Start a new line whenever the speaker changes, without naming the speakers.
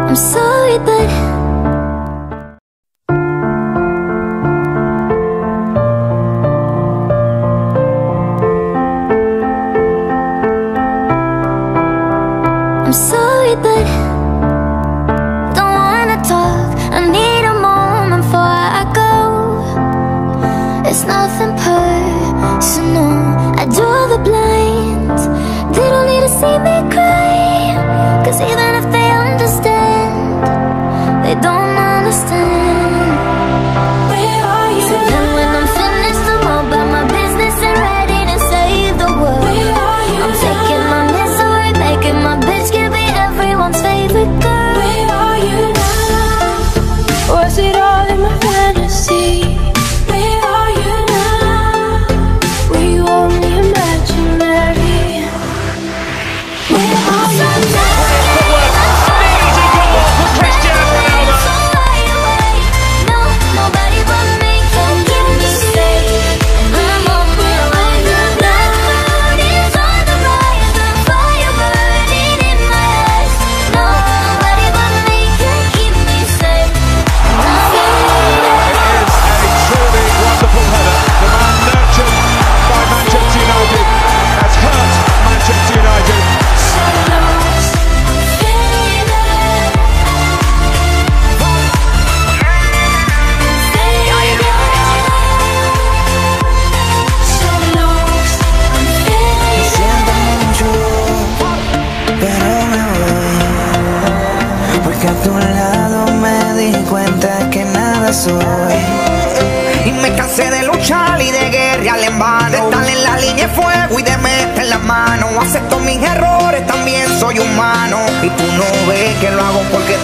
I'm sorry, but I'm sorry, but don't wanna talk. I need a moment before I go. It's nothing personal. I draw the blinds. They don't need to see me cry, 'cause even if they understand, they don't understand. Where are you? So then when I'm finished, I'm all about my business and ready to save the world. Where are you? I'm taking my misery, making my bitch give me everyone's favorite girl. Where are you now? Was it all in my fantasy? Where are you now? Were you only imaginary? Where are you now?
Amazing goal for Cristiano Ronaldo.
No, nobody but me can keep me safe. I'm on my way. The black cloud is on the rise, the fire burning in my eyes. No, nobody but me can keep me safe.
It is a truly wonderful header. The man nurtured by Manchester United has hurt Manchester United.
Siento mucho, pero me voy, porque a tu lado me di cuenta que nada soy. Y me cansé de luchar y de guerrear en vano, de estar en la línea de fuego y de meter la mano. Acepto mis errores, también soy humano. Y tú no ves que lo hago porque